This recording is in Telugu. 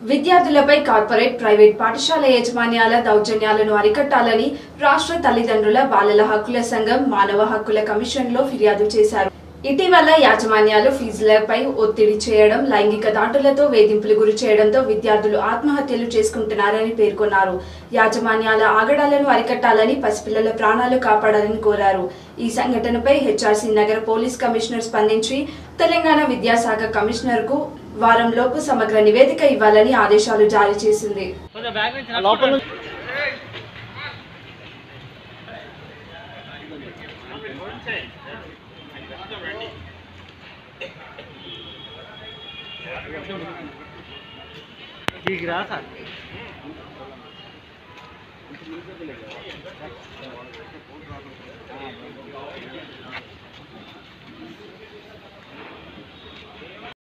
విద్యార్థులపై కార్పొరేట్ ప్రైవేట్ పాఠశాల యాజమాన్యాల దౌర్జన్యాలను అరికట్టాలని రాష్ట్ర తల్లిదండ్రుల బాలల హక్కుల సంఘం మానవ హక్కుల కమిషన్లో ఫిర్యాదు చేశారు. ఇటీవల యాజమాన్యాలు ఫీజులపై ఒత్తిడి చేయడం, లైంగిక దాడులతో వేధింపులు గురి చేయడంతో విద్యార్థులు ఆత్మహత్యలు చేసుకుంటున్నారని పేర్కొన్నారు. యాజమాన్యాల ఆగడాలను అరికట్టాలని, పసిపిల్లల ప్రాణాలు కాపాడాలని కోరారు. ఈ సంఘటనపై హెచ్ఆర్సీ నగర పోలీస్ కమిషనర్ స్పందించి తెలంగాణ విద్యాశాఖ కమిషనర్కు వారంలోపు సమగ్ర నివేదిక ఇవ్వాలని ఆదేశాలు జారీ చేసింది. ठीक रहा था